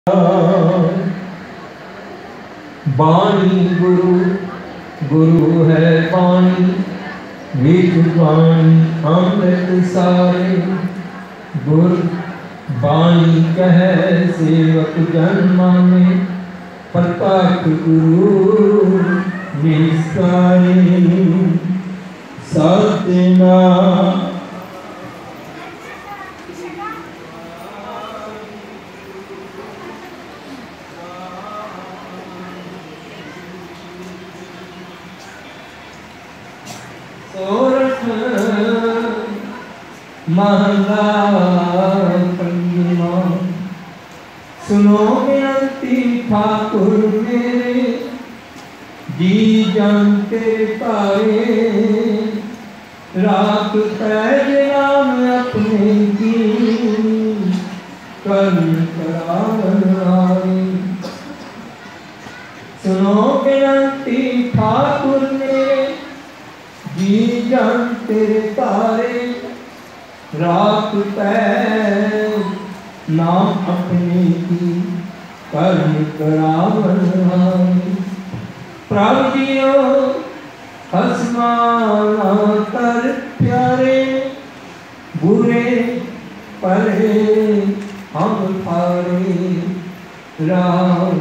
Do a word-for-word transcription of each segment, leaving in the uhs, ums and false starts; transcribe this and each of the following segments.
बाणी गुरु गुरु है बाणी, विद बाणी अमृत सारे। गुर बाणी कहे सेवक जन माने, प्रताप गुरु निस्तारे। सत्यनाम सोरठ महला पंजमा, सुनो विनती ठाकुर मेरे, जी जानते पाए। रात पैज नाम अपने की, कर्म करावन आए। सुनो विनती ठाकुर मेरे, जी जानते तारे। रात पैज नाम अपने की, कर्म करावन आए। प्रभु जियो आसमाना कर प्यारे, बुरे परे हम थारे। राम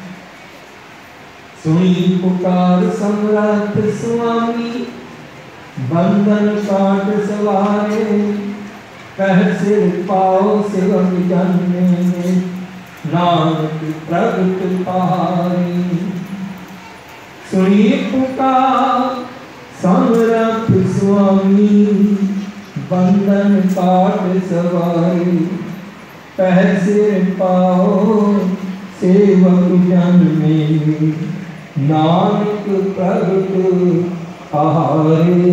सुनी पुकार समर्थ स्वामी, बंधन काट सवारे। कह सिर पाओ सेवक जन में, नानक प्रगट पहाड़ी। सुनी पुकार समर्थ स्वामी, बंधन काट सवारे। कह सिर पाओ सेवक जन में, नानक प्रगट पहाड़ी।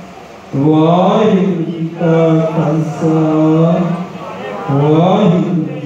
वाहिगुरू जी का खालसा, वाहिगुरू